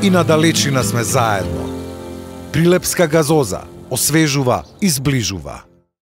и на далечина сме заедно. Прилепска газоза освежува и зближува.